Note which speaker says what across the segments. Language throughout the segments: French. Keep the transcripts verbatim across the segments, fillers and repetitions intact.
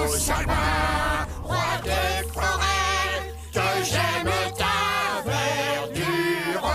Speaker 1: beau sapin, roi des forêts, que j'aime ta verdure.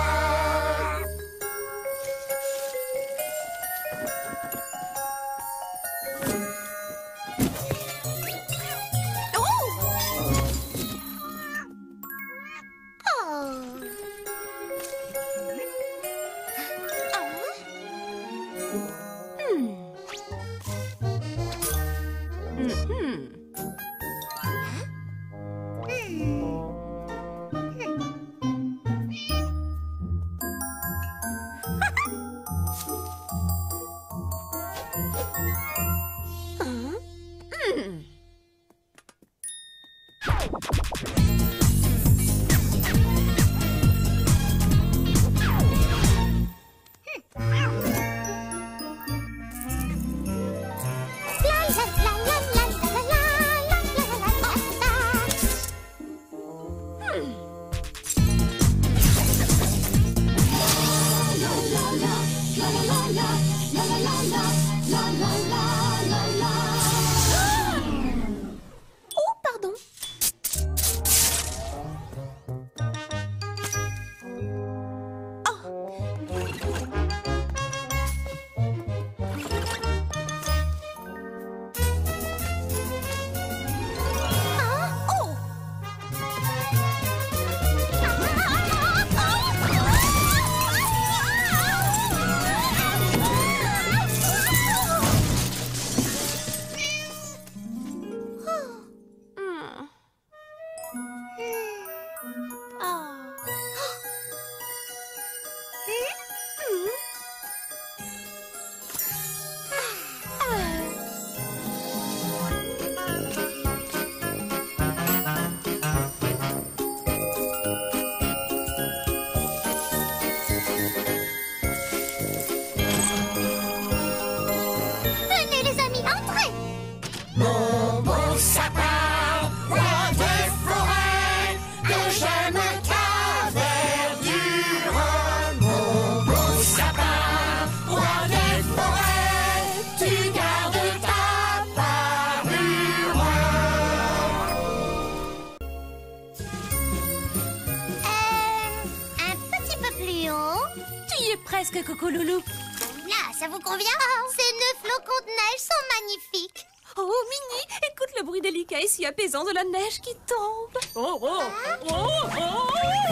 Speaker 2: Presque, Coco Loulou.
Speaker 3: Là, ça vous convient? Ces neuf flocons de neige sont magnifiques.
Speaker 2: Oh, Minnie, écoute le bruit délicat et si apaisant de la neige qui tombe.
Speaker 4: Oh, oh, oh, oh,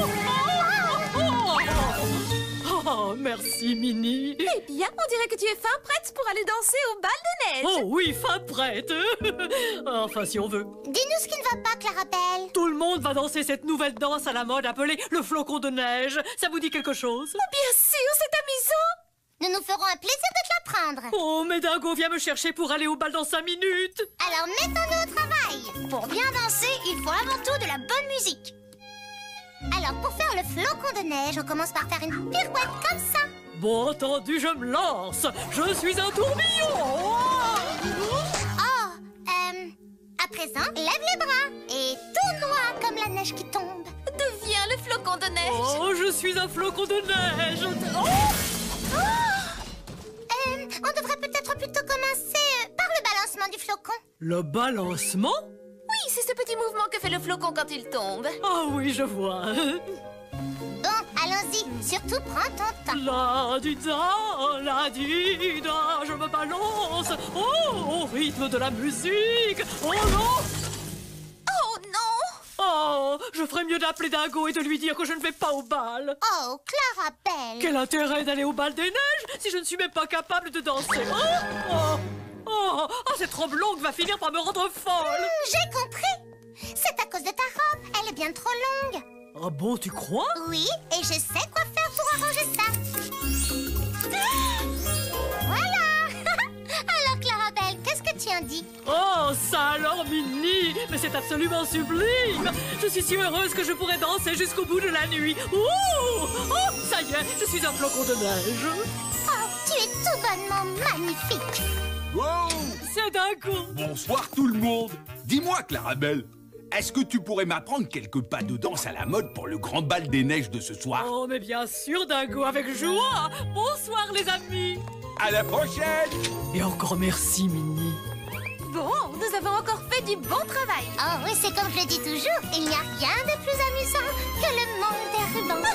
Speaker 4: oh, oh, oh, merci, Minnie.
Speaker 2: Eh bien, on dirait que tu es fin prête pour aller danser au bal des neiges.
Speaker 4: Oh oui, fin prête. Enfin, si on veut.
Speaker 3: Dis-nous ce qui ne va pas, Clarabelle.
Speaker 4: Tout le monde va danser cette nouvelle danse à la mode appelée le flocon de neige. Ça vous dit quelque chose?
Speaker 2: Oh, bien sûr, c'est amusant.
Speaker 3: Nous nous ferons un plaisir de te l'apprendre.
Speaker 4: Oh, mais Dingo vient me chercher pour aller au bal dans cinq minutes.
Speaker 3: Alors mettons-nous au travail. Pour bien danser, il faut avant tout de la bonne musique. Alors pour faire le flocon de neige, on commence par faire une pirouette comme ça.
Speaker 4: Bon entendu, je me lance. Je suis un tourbillon.
Speaker 3: Oh, euh, à présent, lève les bras et tourne-moi comme la neige qui tombe.
Speaker 2: Deviens le flocon de neige.
Speaker 4: Oh, je suis un flocon de neige. Oh
Speaker 3: Oh euh, on devrait peut-être plutôt commencer euh, par le balancement du flocon.
Speaker 4: Le balancement?
Speaker 2: Oui, c'est ce petit mouvement que fait le flocon quand il tombe.
Speaker 4: Ah oui, je vois.
Speaker 3: Bon, allons-y. Surtout, prends ton temps.
Speaker 4: La di da, la di da, je me balance. Oh, au rythme de la musique. Oh non!
Speaker 2: Oh non!
Speaker 4: Oh, je ferais mieux d'appeler Dingo et de lui dire que je ne vais pas au bal.
Speaker 3: Oh, Clarabelle.
Speaker 4: Quel intérêt d'aller au bal des neiges si je ne suis même pas capable de danser? Oh, oh, oh, oh, cette robe longue va finir par me rendre folle.
Speaker 3: Mmh, j'ai compris. C'est à cause de ta robe. Elle est bien trop longue.
Speaker 4: Ah bon, tu crois?
Speaker 3: Oui, et je sais quoi faire pour arranger ça. Voilà. Alors, Clarabelle, qu'est-ce que tu en dis?
Speaker 4: Oh, ça alors, Minnie! Mais c'est absolument sublime! Je suis si heureuse que je pourrais danser jusqu'au bout de la nuit. Ouh! Oh, ça y est, je suis un flocon de neige.
Speaker 3: Oh, tu es tout bonnement magnifique.
Speaker 5: Wow!
Speaker 4: C'est Dingo.
Speaker 5: Bonsoir tout le monde. Dis-moi, Clarabelle, est-ce que tu pourrais m'apprendre quelques pas de danse à la mode pour le grand bal des neiges de ce soir?
Speaker 4: Oh, mais bien sûr, Dingo, avec joie! Bonsoir, les amis!
Speaker 5: À la prochaine!
Speaker 4: Et encore merci, Minnie.
Speaker 2: Bon, nous avons encore fait fait du bon travail.
Speaker 3: Oh oui, c'est comme je le dis toujours, il n'y a rien de plus amusant que le monde des rubans.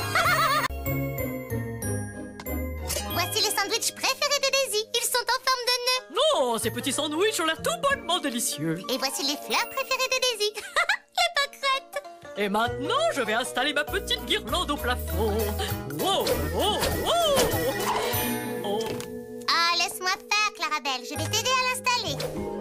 Speaker 3: Voici les sandwichs préférés de Daisy. Ils sont en forme de nœud.
Speaker 4: Non, ces petits sandwichs ont l'air tout bonnement délicieux.
Speaker 3: Et voici les fleurs préférées de Daisy. Les pâquerettes.
Speaker 4: Et maintenant, je vais installer ma petite guirlande au plafond. Wow, wow, wow. Oh.
Speaker 3: Ah, laisse-moi faire, Clarabelle. Je vais t'aider à l'installer.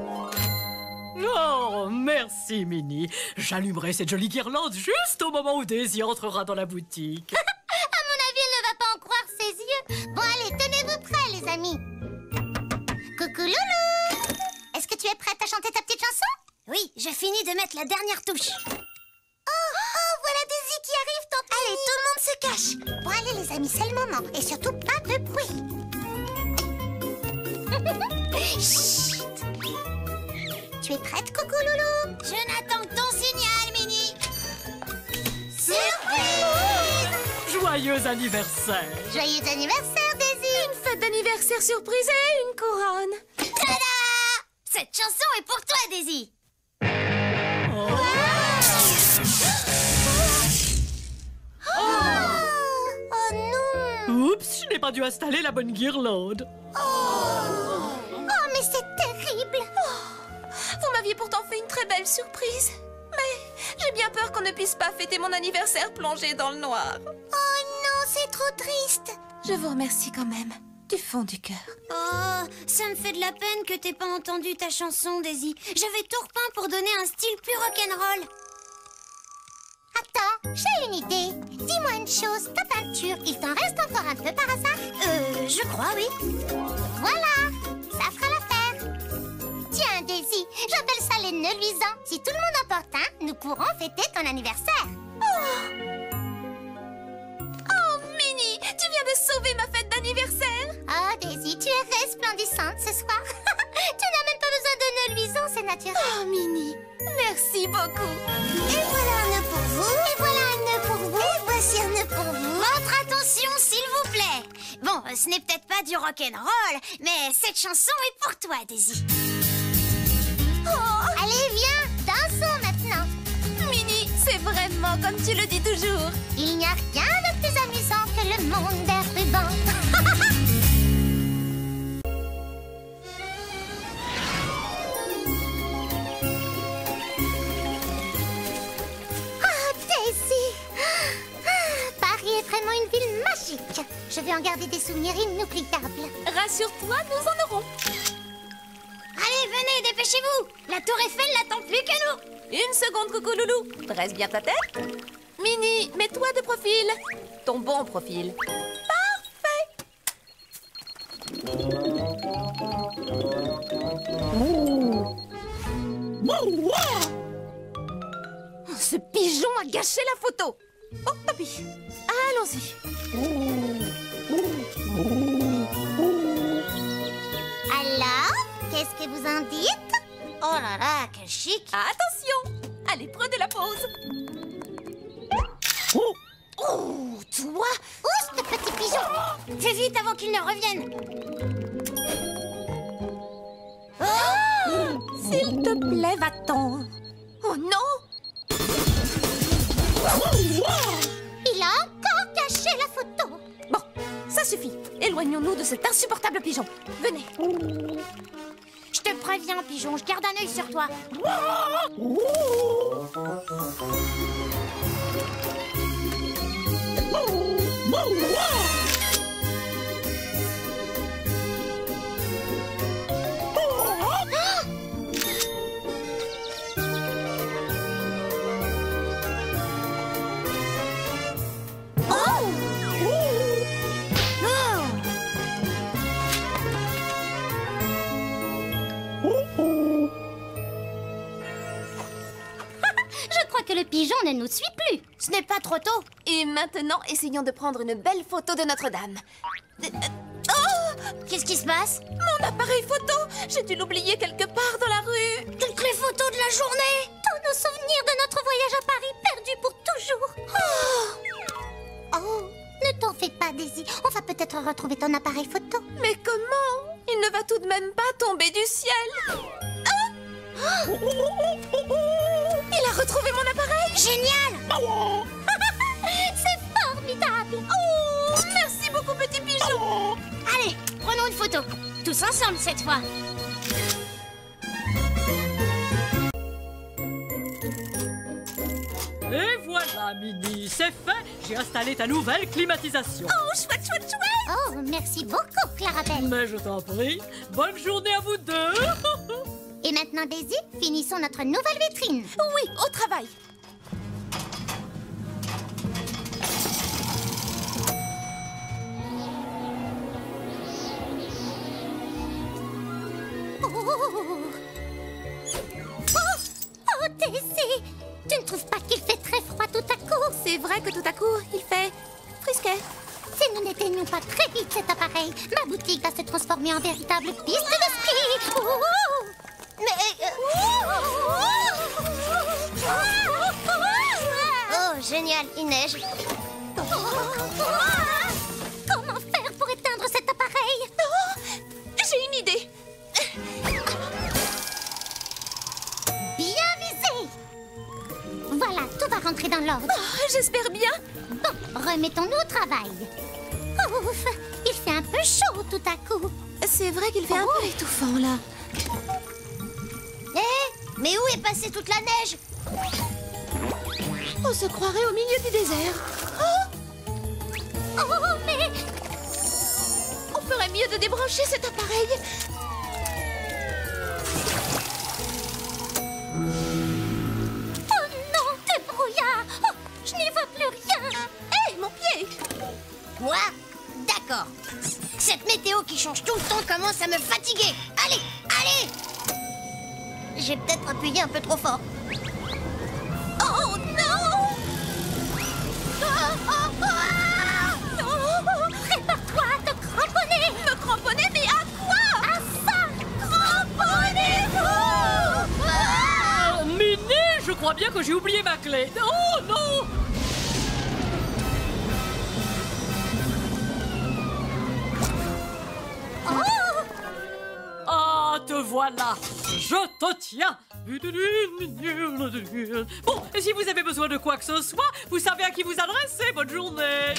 Speaker 4: Oh, merci, Minnie. J'allumerai cette jolie guirlande juste au moment où Daisy entrera dans la boutique.
Speaker 3: À mon avis, elle ne va pas en croire ses yeux. Bon, allez, tenez-vous prêts, les amis. Coucou, Loulou. Est-ce que tu es prête à chanter ta petite chanson? Oui, je finis de mettre la dernière touche. Oh, oh, voilà Daisy qui arrive, tante. Allez, tout le monde se cache. Bon, allez, les amis, c'est le moment. Et surtout, pas de bruit. Chut. Tu es prête, coucou, Loulou? Je n'attends que ton signal, Minnie. Surprise!
Speaker 4: Joyeux anniversaire.
Speaker 3: Joyeux anniversaire, Daisy.
Speaker 2: Une fête d'anniversaire surprise et une couronne.
Speaker 3: Tada! Cette chanson est pour toi, Daisy.
Speaker 4: Oh.
Speaker 3: Oh, oh non.
Speaker 4: Oups, je n'ai pas dû installer la bonne guirlande.
Speaker 3: Oh, mais c'est terrible.
Speaker 2: Vous m'aviez pourtant fait une très belle surprise. Mais j'ai bien peur qu'on ne puisse pas fêter mon anniversaire plongé dans le noir.
Speaker 3: Oh non, c'est trop triste.
Speaker 2: Je vous remercie quand même, du fond du cœur.
Speaker 3: Oh, ça me fait de la peine que t'aies pas entendu ta chanson, Daisy. J'avais tout repeint pour donner un style plus rock'n'roll. Attends, j'ai une idée. Dis-moi une chose, ta peinture, il t'en reste encore un peu par hasard? Euh, je crois, oui. Voilà, ça fera l'affaire. Tiens, Daisy, j'appelle ça les nœuds luisants. Si tout le monde en porte un, nous pourrons fêter ton anniversaire.
Speaker 2: Oh, Minnie, tu viens de sauver ma fête d'anniversaire.
Speaker 3: Oh, Daisy, tu es resplendissante ce soir. Tu n'as même pas besoin de nœuds luisants, c'est naturel.
Speaker 2: Oh, Minnie, merci beaucoup.
Speaker 3: Et voilà un nœud pour vous. Et voilà un nœud pour vous. Et voici un nœud pour vous. Votre attention, s'il vous plaît. Bon, ce n'est peut-être pas du rock'n'roll, mais cette chanson est pour toi, Daisy.
Speaker 2: Oh,
Speaker 3: Allez, viens, dansons maintenant.
Speaker 2: Minnie, c'est vraiment comme tu le dis toujours.
Speaker 3: Il n'y a rien de plus amusant que le monde des rubans. Oh, Daisy! Paris est vraiment une ville magique. Je vais en garder des souvenirs inoubliables.
Speaker 2: Rassure-toi, nous en aurons.
Speaker 3: Allez, venez, dépêchez-vous. La tour Eiffel n'attend plus que nous.
Speaker 2: Une seconde, coucou loulou. Dresse bien ta tête. Minnie, mets-toi de profil. Ton bon profil. Parfait. Oh, ce pigeon a gâché la photo. Oh, tant pis. Allons-y.
Speaker 3: Alors, qu'est-ce que vous en dites? Oh là là, quel chic.
Speaker 2: Attention. Allez, prenez la pause.
Speaker 3: Oh, toi? Oust, petit pigeon. Fais vite avant qu'il ne revienne.
Speaker 2: Oh, s'il te plaît, va-t'en. Oh non.
Speaker 3: Il a encore caché la photo.
Speaker 2: Bon, ça suffit. Éloignons-nous de cet insupportable pigeon. Venez.
Speaker 3: Je te préviens, pigeon, je garde un œil sur toi. Je crois que le pigeon ne nous suit plus. Ce n'est pas trop tôt.
Speaker 2: Et maintenant, essayons de prendre une belle photo de Notre-Dame. Euh, euh, oh,
Speaker 3: Qu'est-ce qui se passe?
Speaker 2: mon appareil photo. J'ai dû l'oublier quelque part dans la rue.
Speaker 3: Toutes les photos de la journée. Tous nos souvenirs de notre voyage à Paris perdus pour toujours. Oh, oh ne t'en fais pas, Daisy. On va peut-être retrouver ton appareil photo.
Speaker 2: Mais comment? Il ne va tout de même pas tomber du ciel. Ah!
Speaker 3: génial. C'est formidable.
Speaker 2: Oh, merci beaucoup, petit pigeon.
Speaker 3: Allez, prenons une photo. Tous ensemble cette fois.
Speaker 4: Et voilà, Minnie, c'est fait. J'ai installé ta nouvelle climatisation.
Speaker 2: Oh, chouette, chouette, chouette.
Speaker 3: Oh, merci beaucoup, Clarabelle.
Speaker 4: Mais je t'en prie. Bonne journée à vous deux.
Speaker 3: Et maintenant, Daisy, finissons notre nouvelle vitrine.
Speaker 2: Oui, au travail.
Speaker 3: Oh, oh, oh Daisy, tu ne trouves pas qu'il fait très froid tout à coup?
Speaker 2: C'est vrai que tout à coup, il fait frisquet.
Speaker 3: Si nous n'éteignons pas très vite cet appareil, ma boutique va se transformer en véritable piste de ski. Oh, mais... Oh, génial, il neige. Comment faire pour éteindre cet appareil?
Speaker 2: Oh, j'ai une idée.
Speaker 3: Bien visé. Voilà, tout va rentrer dans l'ordre.
Speaker 2: Oh, j'espère bien.
Speaker 3: Bon, remettons-nous au travail. Ouf, il fait un peu chaud tout à coup.
Speaker 2: C'est vrai qu'il fait un peu étouffant, là.
Speaker 3: Eh, mais où est passée toute la neige?
Speaker 2: On se croirait au milieu du désert. Oh,
Speaker 3: Oh, mais...
Speaker 2: on ferait mieux de débrancher cet appareil.
Speaker 3: Oh non, des brouillards. Oh, je n'y vois plus rien.
Speaker 2: Hé, mon pied.
Speaker 3: Quoi? D'accord. Cette météo qui change tout le temps commence à me fatiguer. Allez, allez. J'ai peut-être appuyé un peu trop fort.
Speaker 2: Oh non.
Speaker 3: Oh, oh, oh.
Speaker 2: Non.
Speaker 3: Prépare-toi à te cramponner.
Speaker 2: Me cramponner, mais à quoi?
Speaker 3: À ça. Cramponnez-vous. Ah.
Speaker 4: Euh, Minnie, je crois bien que j'ai oublié ma clé. Oh non. Ah, te voilà. Je te tiens. Bon, et si vous avez besoin de quoi que ce soit, vous savez à qui vous adresser. Bonne journée.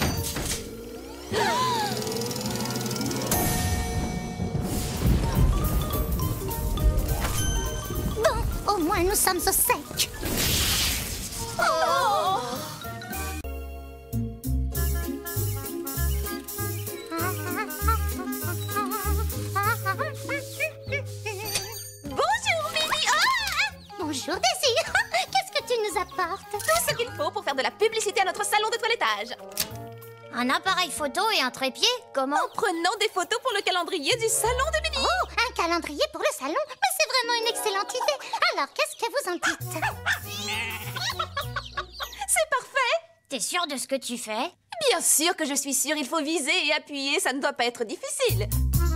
Speaker 3: Bon, au moins nous sommes au sec.
Speaker 2: Oh. Bonjour, Minnie. Ah,
Speaker 3: Bonjour Daisy. Qu'est-ce que tu nous apportes?
Speaker 2: tout ce qu'il faut pour faire de la publicité à notre salon de toilettage.
Speaker 3: Un appareil photo et un trépied? Comment?
Speaker 2: En prenant des photos pour le calendrier du salon de Minnie.
Speaker 3: Oh, un calendrier pour le salon? Mais c'est vraiment une excellente idée. Alors, qu'est-ce que vous en dites?
Speaker 2: C'est parfait.
Speaker 3: T'es sûre de ce que tu fais?
Speaker 2: Bien sûr que je suis sûre, il faut viser et appuyer, ça ne doit pas être difficile.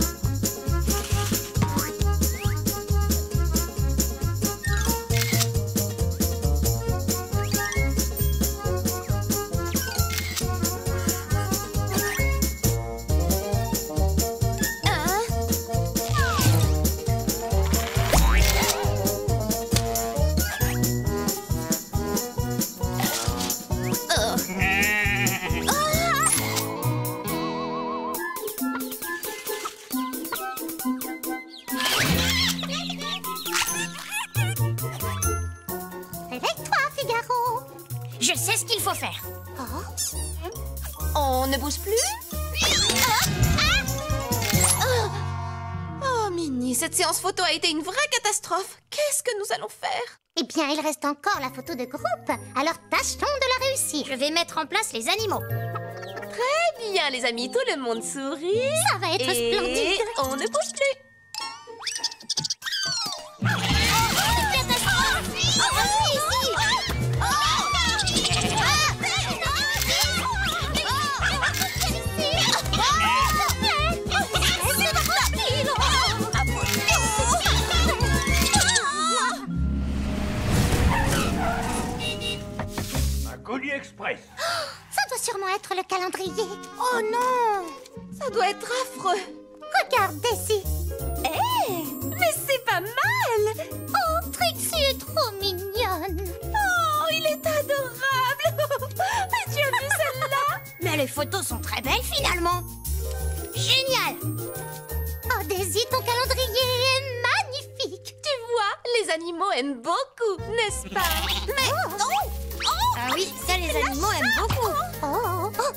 Speaker 3: Réveille-toi, Figaro. Je sais ce qu'il faut faire.
Speaker 2: On ne bouge plus? Oh. Oh, Minnie, cette séance photo a été une vraie catastrophe. Qu'est-ce que nous allons faire?
Speaker 3: Eh bien, il reste encore la photo de groupe. Alors, tâchons de la réussir. Je vais mettre en place les animaux.
Speaker 2: Très bien, les amis, tout le monde sourit.
Speaker 3: Ça va être
Speaker 2: Et
Speaker 3: splendide.
Speaker 2: on ne bouge plus.
Speaker 5: Un colis express.
Speaker 3: Ça doit sûrement être le calendrier. Oh non!
Speaker 2: Ça doit être affreux.
Speaker 3: Regarde, Daisy.
Speaker 2: Hé, mais c'est pas mal.
Speaker 3: Oh, Trixie est trop mignonne.
Speaker 2: Oh, il est adorable.
Speaker 3: photos sont très belles finalement. Génial. Oh Daisy, ton calendrier est magnifique.
Speaker 2: Tu vois, les animaux aiment beaucoup, n'est-ce pas? Mais... Oh, oh,
Speaker 3: Ah oui, ça les animaux aiment beaucoup. Oh, oh.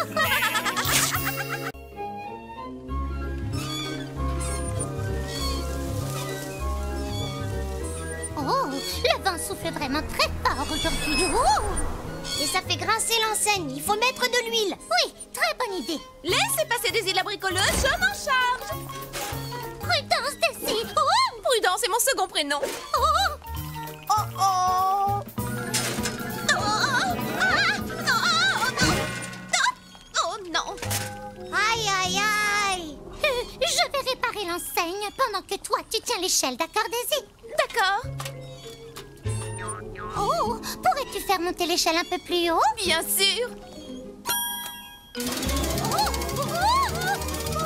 Speaker 3: Oh, le vent souffle vraiment très fort aujourd'hui. Oh. Et ça fait grincer l'enseigne. Il faut mettre de l'huile. Oui, très bonne idée.
Speaker 2: laissez passer Daisy la bricoleuse, je m'en charge.
Speaker 3: Prudence, Daisy. Oh,
Speaker 2: Prudence est mon second prénom.
Speaker 3: oh, oh, oh.
Speaker 2: Oh non.
Speaker 3: Aïe, aïe, aïe. Euh, je vais réparer l'enseigne pendant que toi, tu tiens l'échelle, d'accord, Daisy?
Speaker 2: D'accord,
Speaker 3: Oh, pourrais-tu faire monter l'échelle un peu plus haut?
Speaker 2: bien sûr.
Speaker 3: Oh, oh, oh, oh,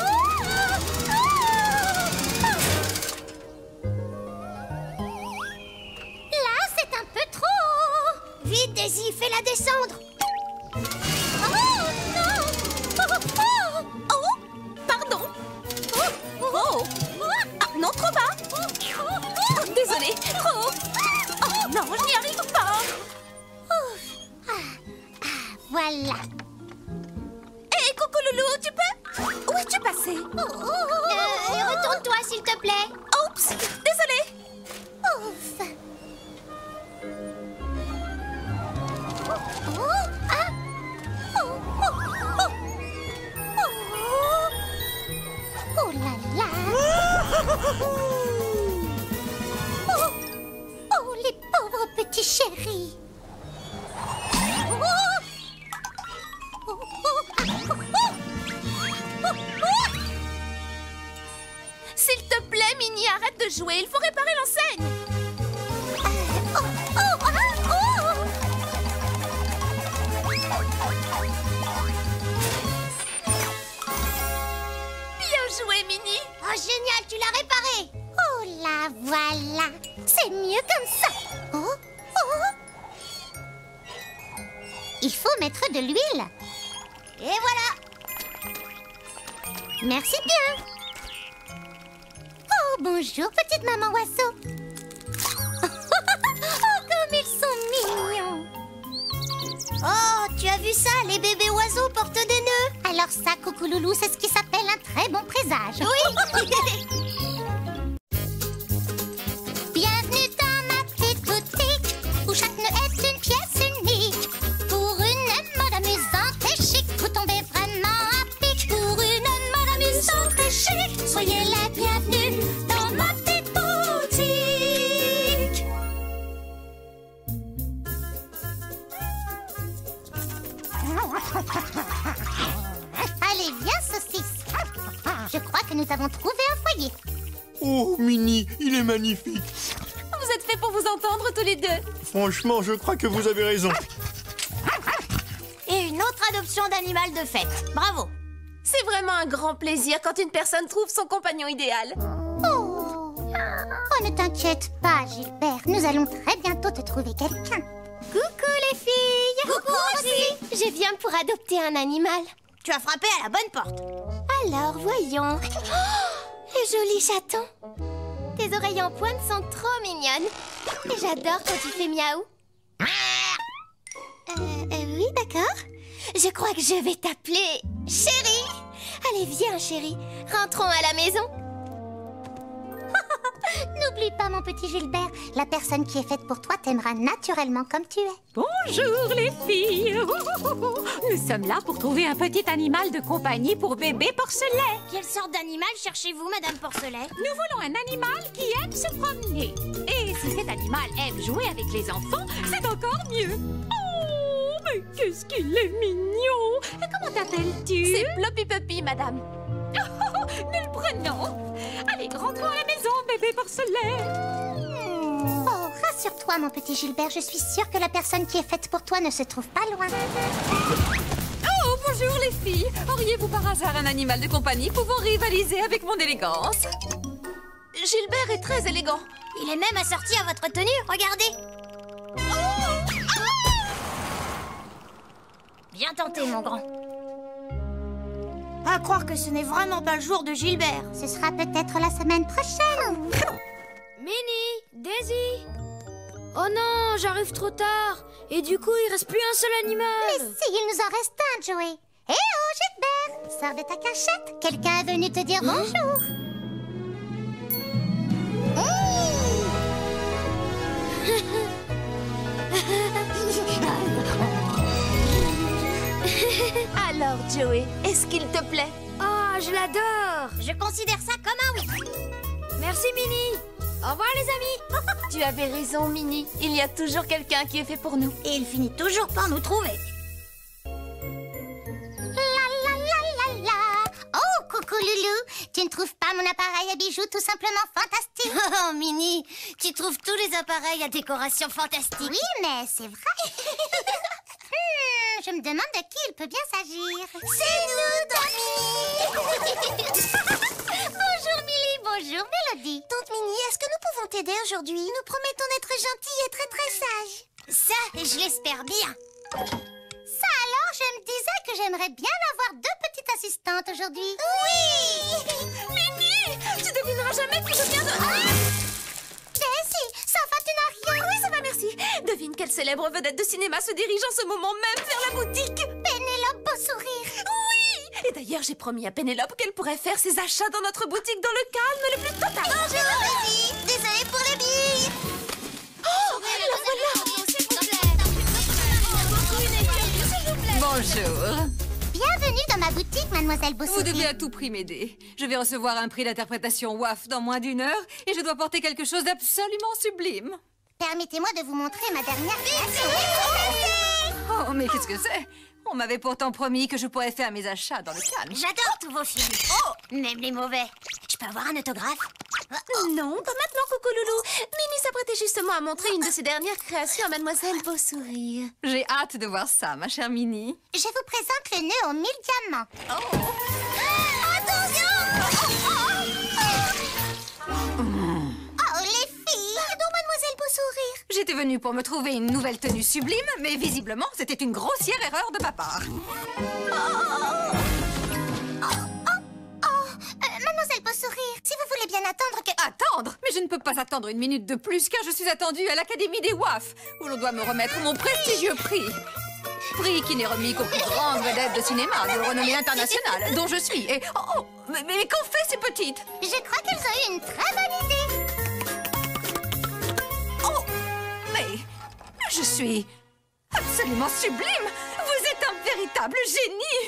Speaker 3: Là, c'est un peu trop. Vite, Daisy, fais-la descendre. Oh, non. Oh, oh.
Speaker 2: Oh, pardon.
Speaker 3: Oh, oh,
Speaker 2: Oh, ah, non, trop bas.
Speaker 3: oh, oh, oh.
Speaker 2: Désolée, trop haut. Oh non, je n'y arrive pas.
Speaker 3: Ah, ah, voilà.
Speaker 2: Hé, coucou Loulou, tu peux... Où es-tu passé?
Speaker 3: Euh, retourne-toi, s'il te plaît.
Speaker 2: Oups, désolée.
Speaker 3: Ouf. Oh, ah. Oh, oh, oh. Oh. Oh là là. Oh, oh, les pauvres petits chéris. Oh. Oh, oh, ah, oh, oh. Oh, oh.
Speaker 2: S'il te plaît, Minnie, arrête de jouer. Il faut réparer l'enseigne.
Speaker 3: Oh, oh, ah, oh.
Speaker 2: Bien joué, Minnie.
Speaker 3: Oh, génial, tu l'as réparé. Oh là, voilà. C'est mieux comme ça. Oh, oh. Il faut mettre de l'huile. Et voilà. Merci bien. Oh, bonjour, petite maman oiseau. Oh, comme ils sont mignons. Oh, tu as vu ça? Les bébés oiseaux portent des nœuds. Alors ça, coucou loulou, c'est ce qui s'appelle un très bon présage. Oui. Bienvenue dans ma petite boutique où chaque nœud est une pièce unique. Pour une mode amusante et chic, vous tombez vraiment à pic. Pour une mode amusante et chic, soyez les bienvenus dans ma petite boutique. Allez, viens, saucisse. Je crois que nous avons trouvé un foyer.
Speaker 6: Oh, Minnie, il est magnifique.
Speaker 2: Vous êtes faits pour vous entendre tous les deux.
Speaker 6: Franchement, je crois que vous avez raison.
Speaker 3: Et une autre adoption d'animal de fête. Bravo.
Speaker 2: C'est vraiment un grand plaisir quand une personne trouve son compagnon idéal.
Speaker 3: Oh. Oh, ne t'inquiète pas, Gilbert. Nous allons très bientôt te trouver quelqu'un. Coucou les filles. Coucou aussi. Je viens pour adopter un animal. Tu as frappé à la bonne porte. Alors, voyons. Oh, le joli chaton. Tes oreilles en pointe sont trop mignonnes. Et j'adore quand tu fais miaou. Euh, euh, oui, d'accord. Je crois que je vais t'appeler Chérie. Allez, viens, chérie. Rentrons à la maison. N'oublie pas, mon petit Gilbert. La personne qui est faite pour toi t'aimera naturellement comme tu es.
Speaker 7: Bonjour les filles. Nous sommes là pour trouver un petit animal de compagnie pour bébé Porcelet.
Speaker 3: Quelle sorte d'animal cherchez-vous, Madame Porcelet?
Speaker 7: Nous voulons un animal qui aime se promener. Et si cet animal aime jouer avec les enfants, c'est encore mieux. Oh, mais qu'est-ce qu'il est mignon. Et comment t'appelles-tu?
Speaker 2: C'est Ploppy Puppy, madame.
Speaker 7: Oh, nous le prenons. Allez, rentrons à la maison, bébé Porcelet.
Speaker 3: Oh, rassure-toi, mon petit Gilbert. Je suis sûre que la personne qui est faite pour toi ne se trouve pas loin.
Speaker 7: Oh, bonjour les filles. Auriez-vous par hasard un animal de compagnie pouvant rivaliser avec mon élégance?
Speaker 2: Gilbert est très élégant.
Speaker 3: Il est même assorti à votre tenue, regardez. Bien tenté, mon grand. À croire que ce n'est vraiment pas le jour de Gilbert. Ce sera peut-être la semaine prochaine.
Speaker 8: Minnie, Daisy. Oh non, j'arrive trop tard. Et du coup, il reste plus un seul animal.
Speaker 3: Mais si, il nous en reste un, Joey. Eh oh, Gilbert, sors de ta cachette. Quelqu'un est venu te dire bonjour.
Speaker 2: Alors, Joey, est-ce qu'il te plaît?
Speaker 8: Oh, je l'adore.
Speaker 3: Je considère ça comme un oui.
Speaker 8: Merci, Minnie. Au revoir, les amis.
Speaker 2: Tu avais raison, Minnie. Il y a toujours quelqu'un qui est fait pour nous.
Speaker 3: Et il finit toujours par nous trouver. La la la la la. Oh, coucou Loulou. Tu ne trouves pas mon appareil à bijoux tout simplement fantastique?
Speaker 8: Oh, Minnie, tu trouves tous les appareils à décoration fantastique.
Speaker 3: Oui, mais c'est vrai. Hmm, je me demande de qui il peut bien s'agir. C'est nous, Dami. Bonjour, Milly. Bonjour, Mélodie. Tante Minnie, est-ce que nous pouvons t'aider aujourd'hui? Nous promettons d'être gentils et très très sages.
Speaker 8: Ça, je l'espère bien.
Speaker 3: Ça alors, je me disais que j'aimerais bien avoir deux petites assistantes aujourd'hui. Oui.
Speaker 2: Minnie, tu devineras jamais que je viens de...
Speaker 3: Ah Daisy, ça va, tu n'as rien?
Speaker 2: Oui, ça va, merci. Devine quelle célèbre vedette de cinéma se dirige en ce moment même vers la boutique.
Speaker 3: Pénélope Beau-Sourire.
Speaker 2: Oui. Et d'ailleurs, j'ai promis à Pénélope qu'elle pourrait faire ses achats dans notre boutique dans le calme le plus total.
Speaker 3: Bonjour, Daisy. Désolée pour les billes.
Speaker 2: Oh, la voilà.
Speaker 9: Bonjour.
Speaker 3: Bienvenue dans ma boutique, mademoiselle Beau-Sourire.
Speaker 9: Vous devez à tout prix m'aider. Je vais recevoir un prix d'interprétation W A F dans moins d'une heure et je dois porter quelque chose d'absolument sublime.
Speaker 3: Permettez-moi de vous montrer ma dernière création.
Speaker 9: Oh, mais qu'est-ce que c'est? On m'avait pourtant promis que je pourrais faire mes achats dans le calme.
Speaker 8: J'adore tous vos films. Oh, même les mauvais. Je peux avoir un autographe?
Speaker 2: Non, pas maintenant, coucou loulou. Minnie s'apprêtait justement à montrer une de ses dernières créations à mademoiselle Beau-Sourire.
Speaker 9: J'ai hâte de voir ça, ma chère Minnie.
Speaker 3: Je vous présente le nœud aux mille diamants.
Speaker 9: Oh.
Speaker 3: Attention! Oh, les filles! Pardon, mademoiselle Beau-Sourire.
Speaker 9: J'étais venue pour me trouver une nouvelle tenue sublime, mais visiblement, c'était une grossière erreur de ma part.
Speaker 3: Mademoiselle Beau-Sourire, si vous voulez bien attendre que...
Speaker 9: Attendre? Mais je ne peux pas attendre une minute de plus, car je suis attendue à l'Académie des W A F, où l'on doit me remettre mon prestigieux prix. Prix qui n'est remis qu'aux plus grandes vedettes de cinéma de renommée internationale, dont je suis. Et oh, oh mais, mais qu'ont fait ces petites?
Speaker 3: Je crois qu'elles ont eu une très bonne idée.
Speaker 9: Oh, mais je suis absolument sublime. Vous êtes un véritable génie.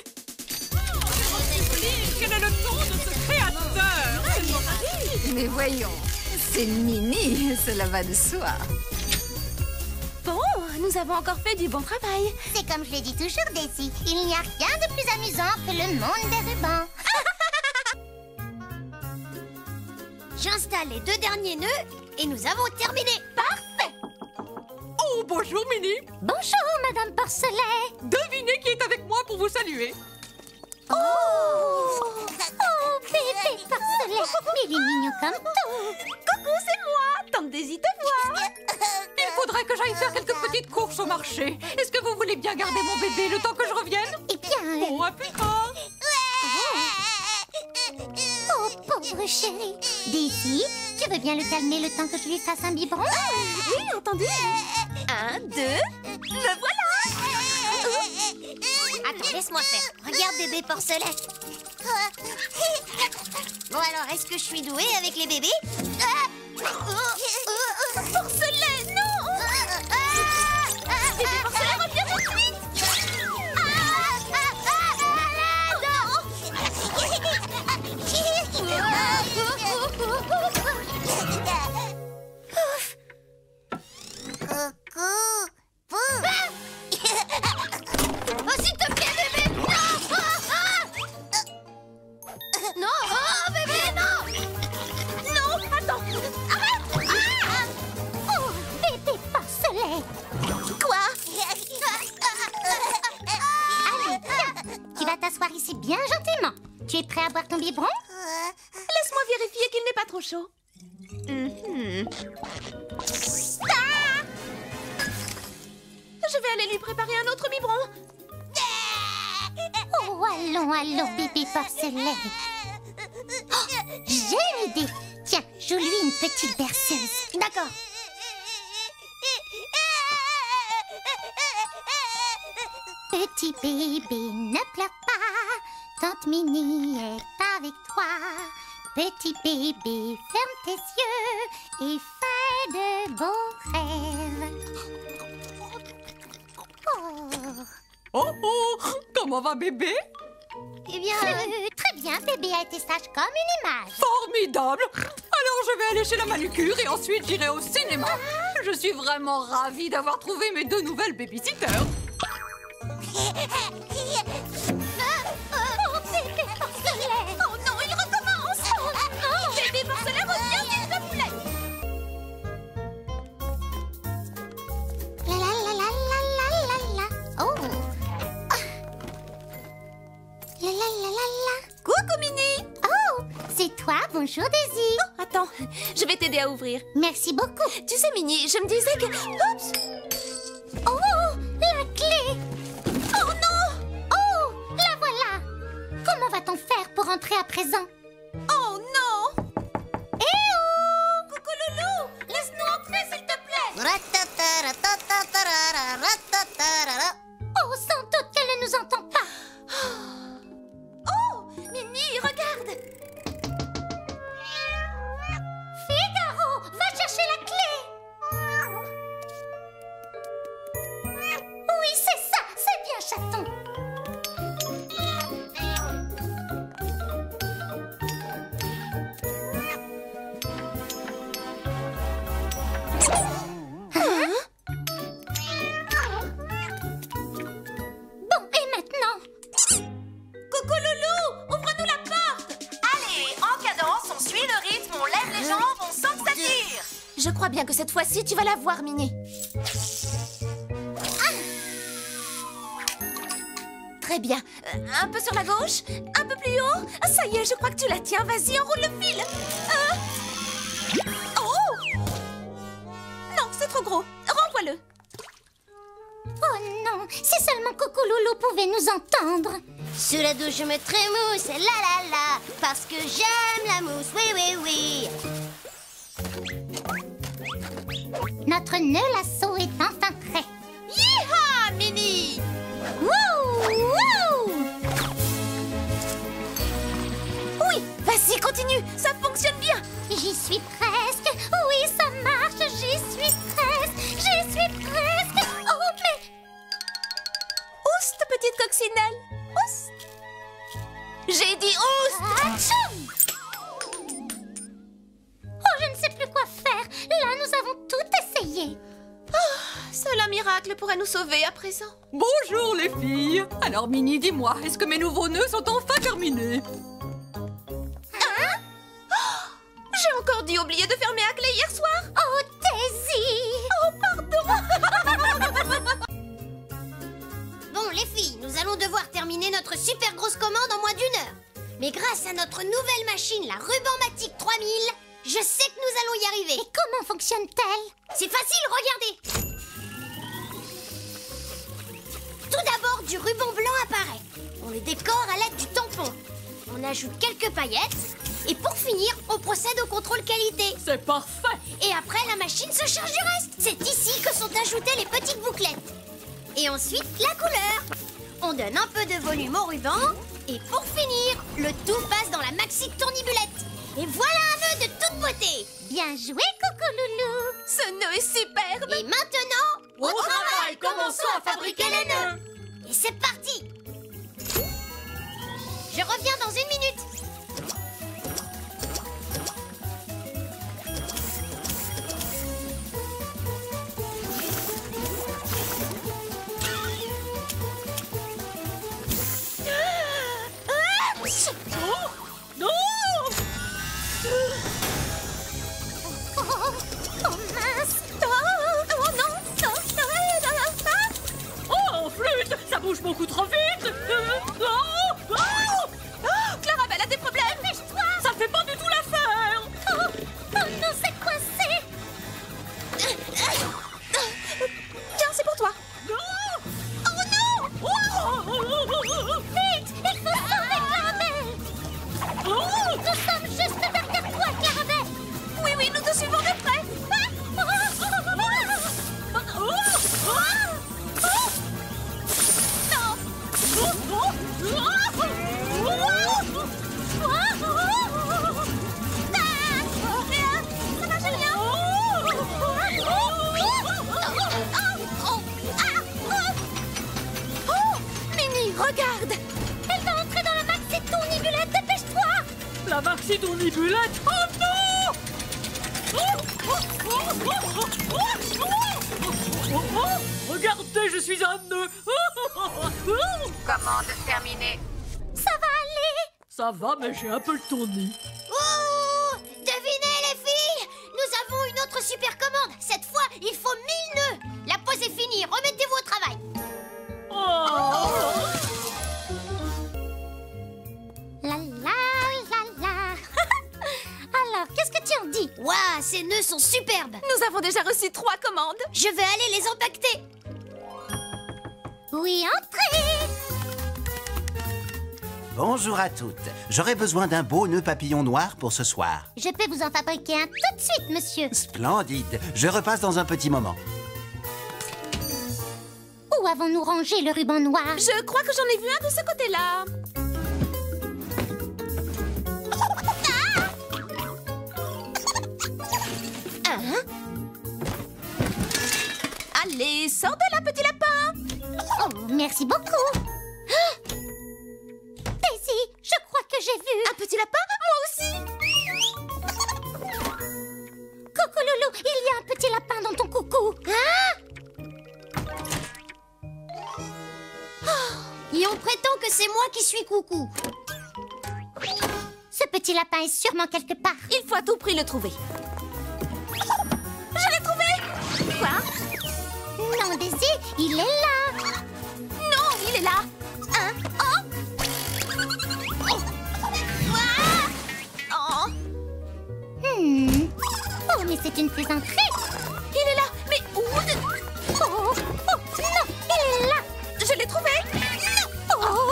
Speaker 4: Quel est le nom de ce créateur?
Speaker 9: Mais voyons, c'est Minnie, cela va de soi.
Speaker 2: Bon, nous avons encore fait du bon travail.
Speaker 3: C'est comme je l'ai dit toujours, Daisy. Il n'y a rien de plus amusant que le monde des rubans.
Speaker 8: J'installe les deux derniers nœuds et nous avons terminé.
Speaker 3: Parfait.
Speaker 4: Oh, bonjour, Minnie.
Speaker 3: Bonjour, Madame Porcelet.
Speaker 4: Devinez qui est avec moi pour vous saluer.
Speaker 3: Oh, oh, bébé Porcelet. Mais il est mignon comme tout.
Speaker 2: Coucou, c'est moi, tante Daisy te voit.
Speaker 4: Il faudrait que j'aille faire quelques petites courses au marché. Est-ce que vous voulez bien garder mon bébé le temps que je revienne?
Speaker 3: Eh bien...
Speaker 4: Bon, à plus tard.
Speaker 3: Oh, pauvre chérie. Daisy, tu veux bien le calmer le temps que je lui fasse un biberon?
Speaker 2: Oui, entendu. Un, deux, le voilà.
Speaker 8: Attends, laisse-moi faire. Regarde, bébé Porcelet. Bon alors, est-ce que je suis douée avec les bébés?
Speaker 3: Porcelet, non! Bébé Porcelet, reviens tout de suite!
Speaker 8: Oh, s'il te plaît, bébé! Non!
Speaker 3: Non! Oh, bébé, non! Non, attends! Arrête! Ah! Oh, bébé Porcelet! Quoi? Allez, viens! Tu vas t'asseoir ici bien gentiment. Tu es prêt à boire ton biberon?
Speaker 2: Laisse-moi vérifier qu'il n'est pas trop chaud. Mhm.
Speaker 3: Ah!
Speaker 2: Je vais aller lui préparer un autre biberon.
Speaker 3: Oh, Allons, allons, bébé porcelet. Oh, j'ai une idée. Tiens, joue-lui une petite berceuse. D'accord. Petit bébé, ne pleure pas. Tante Minnie est avec toi. Petit bébé, ferme tes yeux et fais de beaux rêves. Oh,
Speaker 9: Oh oh, comment va bébé?
Speaker 3: eh bien, euh, très bien, bébé a été sage comme une image.
Speaker 9: Formidable. Alors je vais aller chez la manucure et ensuite j'irai au cinéma. Je suis vraiment ravie d'avoir trouvé mes deux nouvelles babysitters.
Speaker 3: Oh, bébé porcelet.
Speaker 2: Oh non, il recommence.
Speaker 3: Oh, non.
Speaker 2: Bébé porcelet revient vite de poulet.
Speaker 3: La la la la la la la la. Oh. Ah. La la la la la.
Speaker 2: Coucou, Minnie.
Speaker 3: Oh, c'est toi. Bonjour, Daisy.
Speaker 2: Oh, attends, je vais t'aider à ouvrir.
Speaker 3: Merci beaucoup.
Speaker 2: Tu sais, Minnie, je me disais que... Oups.
Speaker 3: Oh, la clé. Oh non. Oh, la voilà. Comment va-t-on faire pour entrer à présent?
Speaker 2: Oh non.
Speaker 3: Eh oh.
Speaker 2: Coucou, Loulou. Laisse-nous entrer, s'il te plaît.
Speaker 3: Oh, sans doute qu'elle ne nous entend pas.
Speaker 2: Oh, Minnie, regarde.
Speaker 3: Figaro, va chercher la clé. Oui, c'est ça, c'est bien, chaton. Bon, et maintenant?
Speaker 2: Coucou, Loulou. Ouvre-nous la porte.
Speaker 10: Allez, en cadence, on suit le rythme, on lève les jambes, on sent que ça tire.
Speaker 2: Je crois bien que cette fois-ci, tu vas la voir, Minnie. Ah. Très bien. Euh, un peu sur la gauche, un peu plus haut. Ah, ça y est, je crois que tu la tiens. Vas-y, enroule le fil. Euh. Oh! Non, c'est trop gros. Renvoie-le.
Speaker 3: Oh non, si seulement Coucou Loulou pouvait nous entendre.
Speaker 10: Sous la douche, je me trémousse, la la la, parce que j'aime la mousse, oui, oui, oui.
Speaker 3: Notre nœud lasso est enfin prêt.
Speaker 2: Yeeha, Minnie!
Speaker 3: Wouh, wouh.
Speaker 2: Oui, vas-y, continue. Ça fonctionne bien.
Speaker 3: J'y suis presque. Oui, ça marche. J'y suis presque. J'y suis presque. Oh, mais...
Speaker 2: Oust, petite coccinelle. Oust. J'ai dit oust.
Speaker 3: Atchoum. Oh, je ne sais plus quoi faire. Là, nous avons tout essayé.
Speaker 2: Oh, seul un miracle pourrait nous sauver à présent.
Speaker 9: Bonjour les filles. Alors Minnie, dis-moi, est-ce que mes nouveaux nœuds sont enfin terminés?
Speaker 2: Hein? Oh, j'ai encore dû oublier de fermer à clé hier soir.
Speaker 3: Oh, Daisy.
Speaker 2: Oh, pardon.
Speaker 10: Bon, les filles, nous allons devoir terminer notre super grosse commande en moins d'une heure. Mais grâce à notre nouvelle machine, la Rubanmatic trois mille, je sais que nous allons y arriver.
Speaker 3: Et comment fonctionne-t-elle?
Speaker 10: C'est facile, regardez. Tout d'abord, du ruban blanc apparaît. On le décore à l'aide du tampon. On ajoute quelques paillettes. Et pour finir, on procède au contrôle qualité.
Speaker 4: C'est parfait.
Speaker 10: Et après, la machine se charge du reste. C'est ici que sont ajoutées les petites bouclettes. Et ensuite, la couleur. On donne un peu de volume au ruban. Et pour finir, le tout passe dans la maxi tournibulette. Et voilà un nœud de toute beauté.
Speaker 3: Bien joué, Coucou Loulou.
Speaker 2: Ce nœud est superbe.
Speaker 10: Et maintenant,
Speaker 4: Au travail, commençons à fabriquer les nœuds.
Speaker 10: Et c'est parti. Je reviens dans une minute.
Speaker 4: Oh, non.
Speaker 3: Oh, oh mince.
Speaker 2: Oh, oh non, non, non, non, non.
Speaker 4: Oh, flûte, ça bouge beaucoup trop vite. Oh, oh.
Speaker 2: Oh, Clarabelle a des problèmes.
Speaker 3: Dépêche-toi.
Speaker 4: Ça fait pas du tout l'affaire.
Speaker 3: Oh, oh non, c'est coincé.
Speaker 2: Tiens, c'est pour toi.
Speaker 4: Non.
Speaker 2: Oh non.
Speaker 4: Oh, oh, oh, oh, oh.
Speaker 3: Vite, il faut
Speaker 4: Merci, tournibulette. Oh non! Oh, oh, oh, oh, oh, oh, oh, oh, oh. Regardez, je suis un nœud.
Speaker 9: Commande terminée.
Speaker 3: Ça va aller?
Speaker 4: Ça va, mais j'ai un peu le tournis.
Speaker 10: Oh! Devinez, les filles! Nous avons une autre super commande. Cette fois, il faut mille nœuds. La pause est finie. Remettez-vous au travail.
Speaker 4: Oh!
Speaker 3: La la la la. Alors, qu'est-ce que tu en dis?
Speaker 10: Waouh, ces nœuds sont superbes.
Speaker 2: Nous avons déjà reçu trois commandes.
Speaker 10: Je vais aller les empaqueter.
Speaker 3: Oui, entrez.
Speaker 11: Bonjour à toutes. J'aurais besoin d'un beau nœud papillon noir pour ce soir.
Speaker 3: Je peux vous en fabriquer un tout de suite, monsieur.
Speaker 11: Splendide. Je repasse dans un petit moment.
Speaker 3: Où avons-nous rangé le ruban noir?
Speaker 2: Je crois que j'en ai vu un de ce côté-là. Ah! Hein? Allez, sors de là, petit lapin.
Speaker 3: Oh, merci beaucoup. Ah! Daisy, je crois que j'ai vu...
Speaker 2: Un petit lapin? Moi aussi.
Speaker 3: Coucou Loulou, il y a un petit lapin dans ton coucou.
Speaker 10: Hein? Oh, et on prétend que c'est moi qui suis coucou.
Speaker 3: Ce petit lapin est sûrement quelque part.
Speaker 2: Il faut à tout prix le trouver. Je l'ai trouvé. Quoi?
Speaker 3: Non, Daisy, il est là.
Speaker 2: Non, il est là. Hein? Oh! Oh! Ah! Oh!
Speaker 3: Hmm. Oh, mais c'est une plaisanterie.
Speaker 2: Il est là. Mais où?
Speaker 3: Oh, oh, non, il est là.
Speaker 2: Je l'ai trouvé.
Speaker 3: Oh.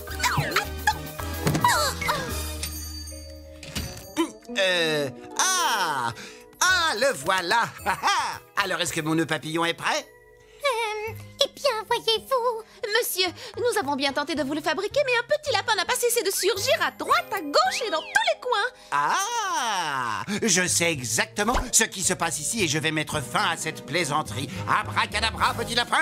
Speaker 11: Euh... Ah! Ah, le voilà! Alors, est-ce que mon nœud papillon est prêt?
Speaker 3: Euh, eh bien, voyez-vous...
Speaker 2: Monsieur, nous avons bien tenté de vous le fabriquer, mais un petit lapin n'a pas cessé de surgir à droite, à gauche et dans tous les coins.
Speaker 11: Ah! Je sais exactement ce qui se passe ici et je vais mettre fin à cette plaisanterie. Abracadabra, petit lapin!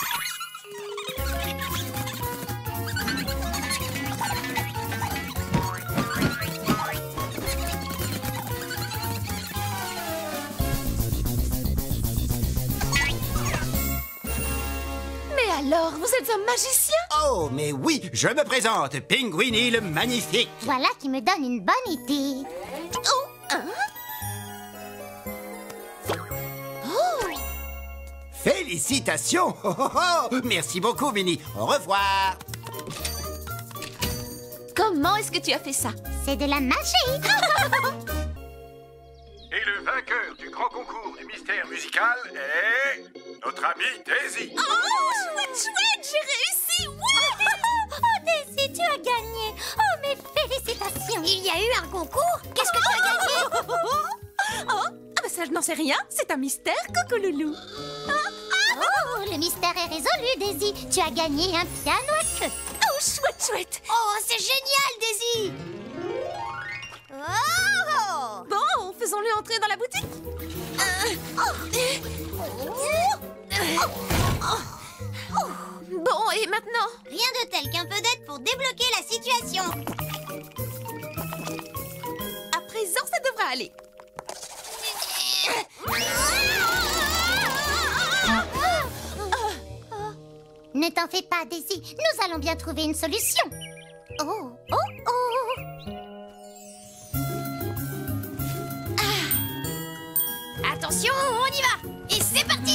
Speaker 2: Alors, vous êtes un magicien?
Speaker 11: Oh, mais oui, je me présente, Pinguini le Magnifique.
Speaker 3: Voilà qui me donne une bonne idée.
Speaker 2: Oh, hein? Oh!
Speaker 11: Félicitations! Oh, oh, oh. Merci beaucoup, Minnie. Au revoir.
Speaker 2: Comment est-ce que tu as fait ça?
Speaker 3: C'est de la magie.
Speaker 12: Et le vainqueur du grand concours du mystère musical est... notre ami Daisy.
Speaker 2: Oh, chouette, chouette, j'ai réussi. Wow!
Speaker 3: Oh, Daisy, tu as gagné. Oh, mes félicitations.
Speaker 10: Il y a eu un concours? Qu'est-ce que tu as gagné?
Speaker 2: Oh, ah bah ça, je n'en sais rien. C'est un mystère, coucou loulou.
Speaker 3: Oh, le mystère est résolu, Daisy. Tu as gagné un piano à queue.
Speaker 2: Oh, chouette, chouette.
Speaker 10: Oh, c'est génial, Daisy. Oh!
Speaker 2: Bon, faisons-le entrer dans la boutique. Euh, oh. Oh. Oh. Bon, et maintenant?
Speaker 10: Rien de tel qu'un peu d'aide pour débloquer la situation.
Speaker 2: À présent, ça devrait aller.
Speaker 3: Ne t'en fais pas, Daisy. Nous allons bien trouver une solution. Oh, oh, oh.
Speaker 10: Attention, on y va! Et c'est parti!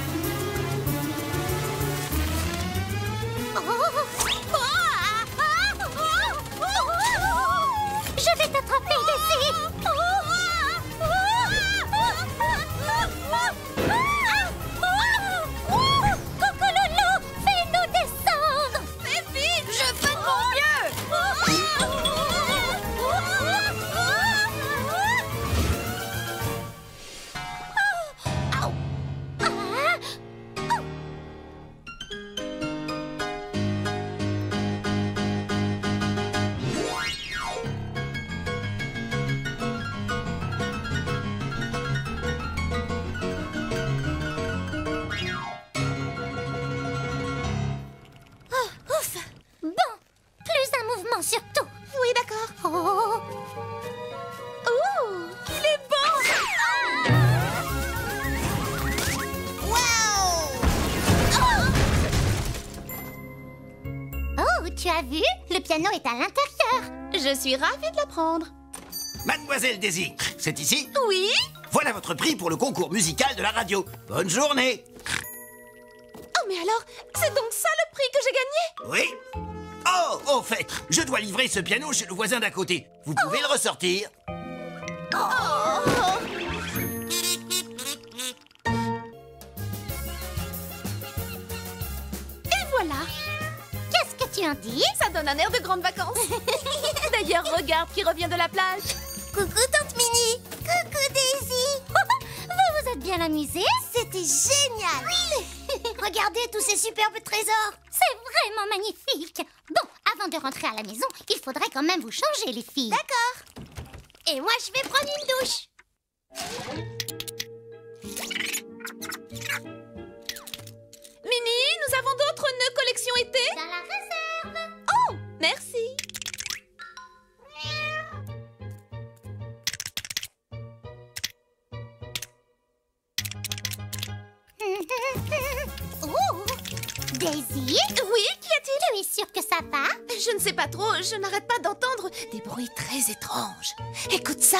Speaker 3: Oh, oh, je vais t'attraper, Daisy! Coucou Loulou, fais-nous descendre!
Speaker 10: Fais vite, je fais de mon mieux!
Speaker 3: Tu as vu? Le piano est à l'intérieur.
Speaker 2: Je suis ravie de l'apprendre.
Speaker 11: Mademoiselle Daisy, c'est ici?
Speaker 2: Oui?
Speaker 11: Voilà votre prix pour le concours musical de la radio. Bonne journée.
Speaker 2: Oh, mais alors, c'est donc ça le prix que j'ai gagné?
Speaker 11: Oui. Oh, au fait, je dois livrer ce piano chez le voisin d'à côté. Vous pouvez oh. le ressortir?
Speaker 2: Oh. Et voilà.
Speaker 3: Qu'est-ce que tu en dis?
Speaker 2: Ça donne un air de grandes vacances. D'ailleurs, regarde qui revient de la plage.
Speaker 10: Coucou, Tante Minnie. Coucou, Daisy.
Speaker 3: Vous vous êtes bien amusés?
Speaker 10: C'était génial. Oui. Regardez tous ces superbes trésors.
Speaker 3: C'est vraiment magnifique. Bon, avant de rentrer à la maison, il faudrait quand même vous changer, les filles.
Speaker 10: D'accord. Et moi, je vais prendre une douche.
Speaker 2: Minnie, nous avons d'autres nœuds collection été?
Speaker 3: Dans la réserve.
Speaker 2: Oh, merci.
Speaker 3: Oh, Daisy?
Speaker 2: Oui, qu'y a-t-il?
Speaker 3: Tu es sûre que ça va?
Speaker 2: Je ne sais pas trop, je n'arrête pas d'entendre des bruits très étranges. Écoute ça.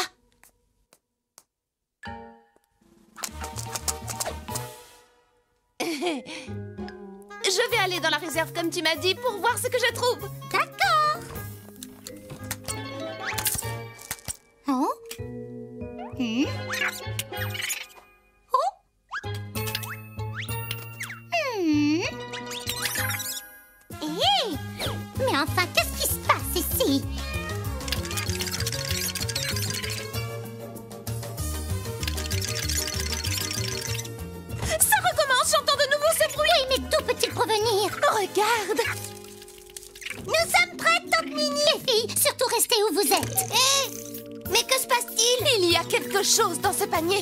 Speaker 2: Je vais aller dans la réserve comme tu m'as dit pour voir ce que je trouve.
Speaker 3: D'accord. Oh? Hmm? Oh? Hmm? Hé! Mais enfin, qu'est-ce qui se passe ici?
Speaker 2: Ça recommence, j'entends de nouveau ces bruits.
Speaker 3: Oui, mais d'où peut-il provenir?
Speaker 2: Regarde.
Speaker 3: Nous sommes prêtes, Tante Minnie. Les filles, surtout restez où vous êtes.
Speaker 10: Hé! Mais que se passe-t-il?
Speaker 2: Il y a quelque chose dans ce panier.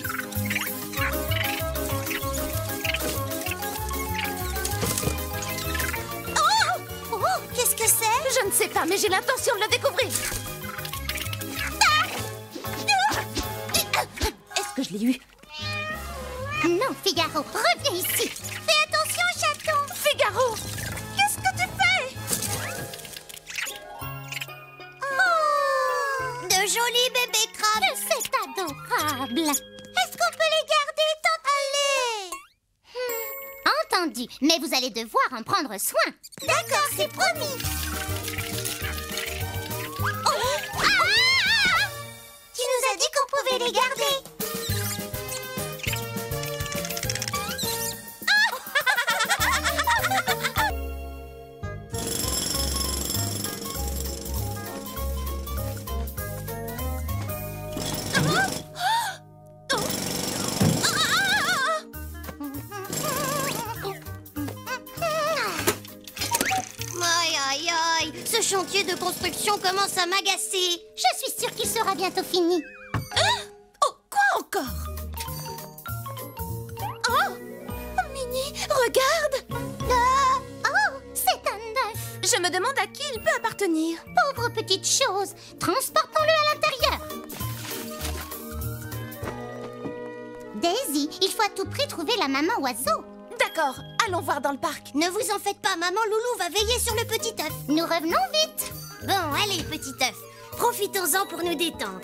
Speaker 10: Oh! Oh! Qu'est-ce que c'est?
Speaker 2: Je ne sais pas, mais j'ai l'intention de le découvrir. Est-ce que je l'ai eu?
Speaker 3: Non, Figaro, reviens ici.
Speaker 10: Fais attention, chaton.
Speaker 2: Figaro, qu'est-ce que tu fais?
Speaker 10: Oh! De jolis bébés crabes.
Speaker 3: Que c'est adorable.
Speaker 10: Est-ce qu'on peut les garder, Tante? Allez!
Speaker 3: Hmm. Entendu, mais vous allez devoir en prendre soin.
Speaker 10: D'accord, c'est promis. Oh! Ah! Tu nous as dit qu'on pouvait les garder. Aïe, aïe, aïe. Ce chantier de construction commence à m'agacer.
Speaker 3: Je suis sûre qu'il sera bientôt fini.
Speaker 2: Oh, quoi encore? Oh, Minnie, regarde.
Speaker 3: Ah, oh, c'est un œuf.
Speaker 2: Je me demande à qui il peut appartenir.
Speaker 3: Pauvre petite chose. Transportons-le à l'intérieur. Daisy, il faut à tout prix trouver la maman oiseau.
Speaker 2: D'accord, allons voir dans le parc.
Speaker 10: Ne vous en faites pas, maman Loulou va veiller sur le petit œuf.
Speaker 3: Nous revenons vite.
Speaker 10: Bon, allez, petit œuf. Profitons-en pour nous détendre.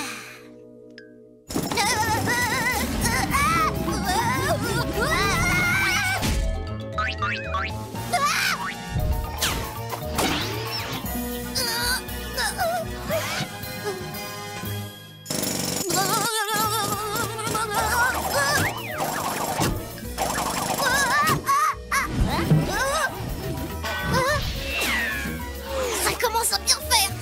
Speaker 10: Ça commence à bien faire.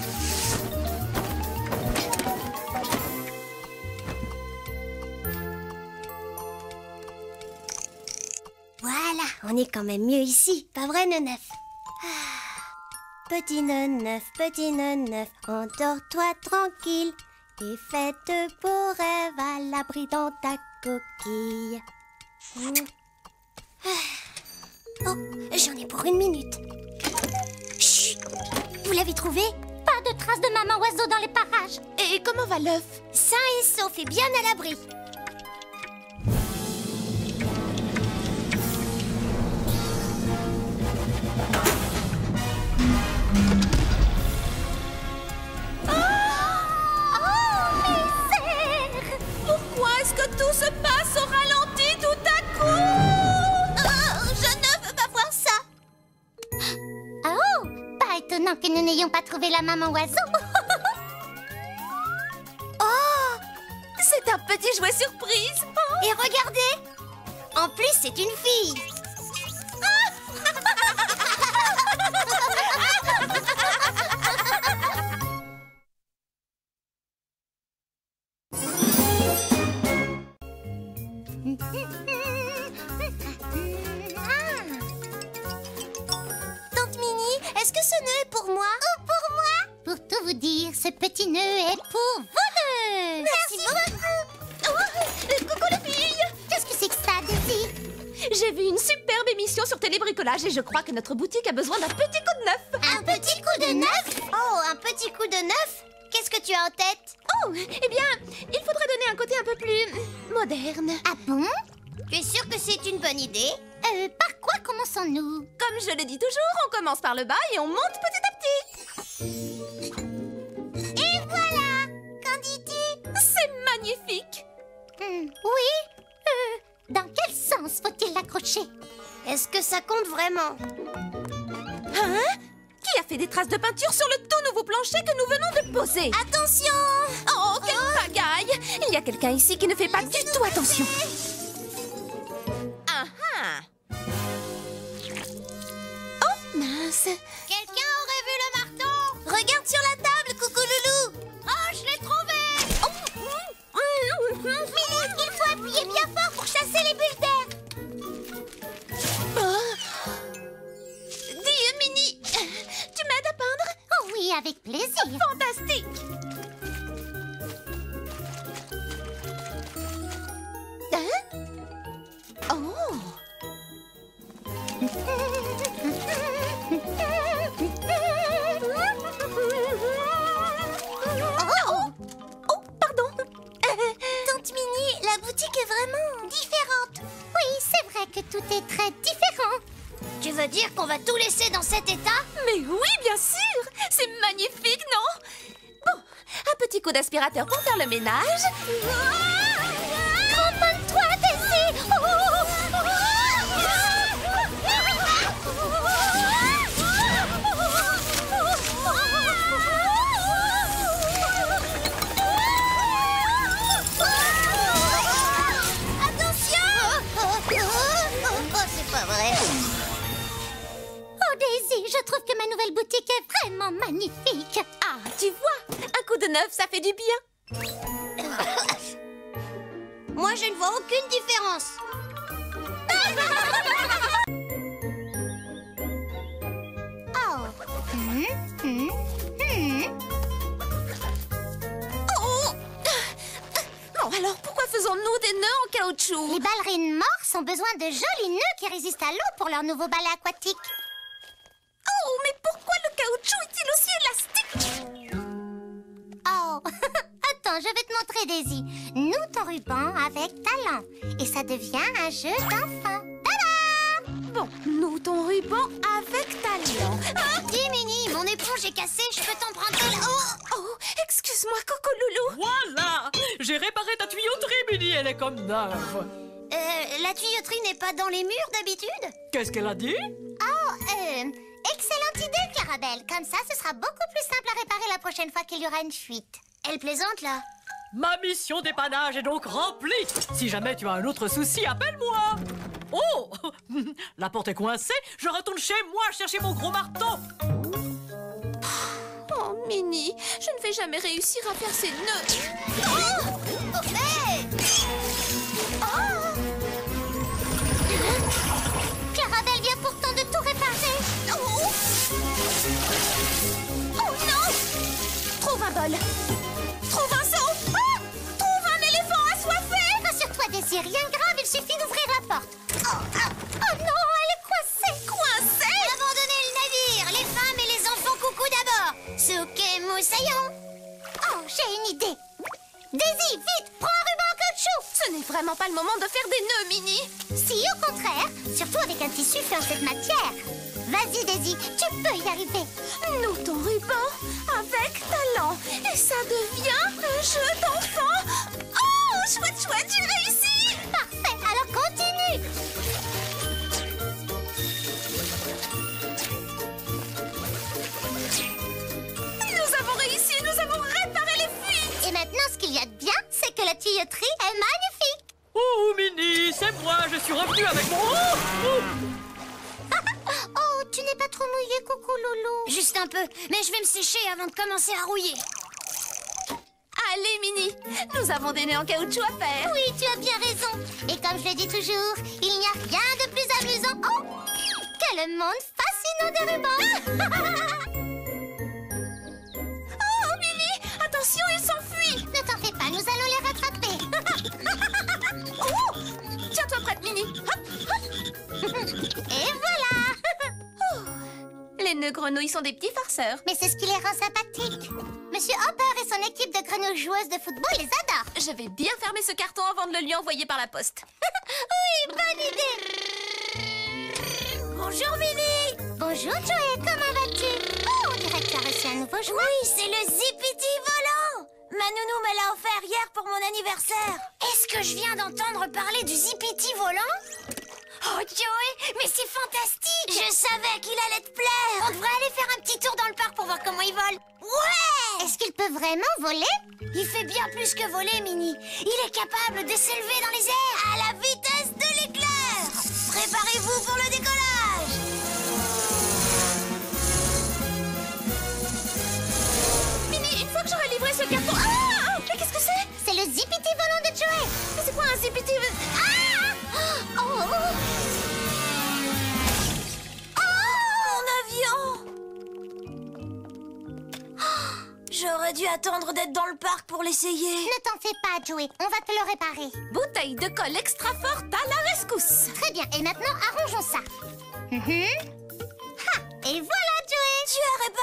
Speaker 10: Voilà, on est quand même mieux ici, pas vrai, Neneuf? Ah. Petit Neneuf, petit Neneuf, endors-toi tranquille et fais de beaux rêves à l'abri dans ta coquille. Hmm. Ah. Oh, j'en ai pour une minute. Chut! Vous l'avez trouvé?
Speaker 3: Pas de traces de maman oiseau dans les parages.
Speaker 2: Et comment va l'œuf?
Speaker 10: Sain et sauf et bien à l'abri.
Speaker 3: que nous n'ayons pas trouvé la maman oiseau.
Speaker 2: Oh, c'est un petit jouet surprise. Oh.
Speaker 10: Et regardez, en plus c'est une fille.
Speaker 3: Tante Minnie, est-ce que ce nœud est pour moi? Oh, pour moi? Pour tout vous dire, ce petit nœud est pour vous deux.
Speaker 2: Merci, beaucoup. Oh, coucou les filles.
Speaker 3: Qu'est-ce que c'est que ça, Daisy?
Speaker 2: J'ai vu une superbe émission sur Télébricolage et je crois que notre boutique a besoin d'un petit coup de neuf.
Speaker 3: Un petit coup de neuf?
Speaker 10: Oh, un petit coup de neuf? Qu'est-ce que tu as en tête?
Speaker 2: Oh, eh bien, il faudrait donner un côté un peu plus moderne.
Speaker 3: Ah bon?
Speaker 10: Tu es sûre que c'est une bonne idée?
Speaker 3: Euh, par quoi commençons-nous?
Speaker 2: Comme je le dis toujours, on commence par le bas et on monte petit à petit.
Speaker 3: Et voilà! Qu'en dis-tu?
Speaker 2: C'est magnifique.
Speaker 3: Hmm, oui? Euh, dans quel sens faut-il l'accrocher?
Speaker 10: Est-ce que ça compte vraiment?
Speaker 2: Hein? Qui a fait des traces de peinture sur le tout nouveau plancher que nous venons de poser?
Speaker 10: Attention!
Speaker 2: Oh, quelle pagaille! Il y a quelqu'un ici qui ne fait pas du tout attention. Ah ah! Oh, mince!
Speaker 10: Quelqu'un aurait vu le marteau? Regarde sur la table, coucou loulou! Oh, je l'ai trouvé!
Speaker 3: Oh. Minnie, il faut appuyer bien fort pour chasser les bulles d'air.
Speaker 2: Oh. Dis, Minnie, tu m'aides à peindre?
Speaker 3: Oh oui, avec plaisir.
Speaker 2: Fantastique! Hein? Oh! Oh! Oh, pardon!
Speaker 3: Tante Minnie, la boutique est vraiment différente. Oui, c'est vrai que tout est très différent.
Speaker 10: Tu veux dire qu'on va tout laisser dans cet état?
Speaker 2: Mais oui, bien sûr! C'est magnifique, non? Bon, un petit coup d'aspirateur pour faire le ménage.
Speaker 3: Cramponne-toi, Daisy! Oh, oh,
Speaker 10: Attention! Oh, c'est pas vrai.
Speaker 3: oh, Daisy, je trouve que ma nouvelle boutique est vraiment magnifique.
Speaker 2: Ah, tu vois, un coup de neuf, ça fait du bien.
Speaker 10: Moi, je ne vois aucune différence.
Speaker 3: Oh. Hmm, hmm, hmm.
Speaker 2: Oh! Bon, alors pourquoi faisons-nous des nœuds en caoutchouc?
Speaker 3: Les ballerines morses ont besoin de jolis nœuds qui résistent à l'eau pour leur nouveau ballet aquatique.
Speaker 2: Oh, mais pourquoi le caoutchouc est-il aussi élastique?
Speaker 3: Oh, attends, je vais te montrer, Daisy. Noue ton ruban avec talent et ça devient un jeu d'enfant. Tada!
Speaker 2: Bon, noue ton ruban avec talent.
Speaker 10: Ah, dis, Minnie, mon éponge est cassée, je peux t'emprunter la...
Speaker 2: Oh, oh, excuse-moi, Coco Loulou.
Speaker 4: Voilà! J'ai réparé ta tuyauterie, Minnie, elle est comme neuve.
Speaker 10: Euh, la tuyauterie n'est pas dans les murs d'habitude?
Speaker 4: Qu'est-ce qu'elle a dit?
Speaker 3: Oh, euh, excellente idée, Clarabelle. Comme ça, ce sera beaucoup plus simple à réparer la prochaine fois qu'il y aura une fuite.
Speaker 10: Elle plaisante, là.
Speaker 4: Ma mission dépannage est donc remplie. Si jamais tu as un autre souci, appelle-moi. Oh! La porte est coincée. Je retourne chez moi chercher mon gros marteau.
Speaker 2: Oh, Minnie, je ne vais jamais réussir à faire ces nœuds.
Speaker 10: Oh! Oh, hey!
Speaker 3: Oh! Clarabelle vient pourtant de tout réparer.
Speaker 2: Oh! Oh non! Trouve un bol. Trouve un seau. Ah! Trouve un éléphant assoiffé.
Speaker 3: Rassure-toi, Daisy, rien de grave, il suffit d'ouvrir la porte. Oh, oh, oh non, elle est coincée.
Speaker 2: Coincée?
Speaker 10: Abandonnez le navire, les femmes et les enfants coucou d'abord. Souké moussaillon.
Speaker 3: Oh, j'ai une idée. Daisy, vite, prends un ruban en caoutchouc.
Speaker 2: Ce n'est vraiment pas le moment de faire des nœuds, Minnie.
Speaker 3: Si, au contraire, surtout avec un tissu fait en cette matière. Vas-y, Daisy, tu peux y arriver.
Speaker 2: Noue ton ruban avec talent. Et ça devient un jeu d'enfant. Oh, chouette, chouette, j'ai réussi.
Speaker 3: Parfait, alors continue.
Speaker 4: c'est moi, je suis revenu avec mon... Oh, oh.
Speaker 3: Oh, tu n'es pas trop mouillé, coucou Loulou.
Speaker 10: Juste un peu, mais je vais me sécher avant de commencer à rouiller.
Speaker 2: Allez, Minnie, nous avons des nœuds en caoutchouc à faire.
Speaker 3: Oui, tu as bien raison. Et comme je le dis toujours, il n'y a rien de plus amusant oh, que le monde fascinant des rubans.
Speaker 2: Oh, Minnie, attention, il s'enfuit.
Speaker 3: Ne t'en fais pas, nous allons les rattraper.
Speaker 2: Oh, tiens-toi prête, Minnie. Hop, hop.
Speaker 3: Et voilà.
Speaker 2: Oh, les nœuds grenouilles sont des petits farceurs.
Speaker 3: Mais c'est ce qui les rend sympathiques. Monsieur Hopper et son équipe de grenouilles joueuses de football les adorent.
Speaker 2: Je vais bien fermer ce carton avant de le lui envoyer par la poste.
Speaker 3: Oui, bonne idée.
Speaker 10: Bonjour, Minnie.
Speaker 3: Bonjour, Joey, comment vas-tu? Oh, on dirait que tu as reçu un nouveau jouet.
Speaker 10: Oui, c'est le Zippity volant. Ma nounou me l'a offert hier pour mon anniversaire. Est-ce que je viens d'entendre parler du Zippity volant? Oh, Joey, mais c'est fantastique. Je savais qu'il allait te plaire. On devrait aller faire un petit tour dans le parc pour voir comment il vole. Ouais!
Speaker 3: Est-ce qu'il peut vraiment voler?
Speaker 10: Il fait bien plus que voler, Minnie. Il est capable de s'élever dans les airs à la vitesse de l'éclair. Préparez-vous pour le décollage.
Speaker 2: Minnie, une fois que j'aurai livré ce carton... Ah! Mais qu'est-ce que c'est?
Speaker 3: C'est le Zippity volant de Joey.
Speaker 2: Mais c'est quoi un Zippity... Ah! Oh! Oh!
Speaker 10: J'aurais dû attendre d'être dans le parc pour l'essayer.
Speaker 3: Ne t'en fais pas, Joey. On va te le réparer.
Speaker 2: Bouteille de colle extra forte à la rescousse.
Speaker 3: Très bien. Et maintenant, arrangeons ça. Mm-hmm. Ha! Et voilà, Joey.
Speaker 10: Tu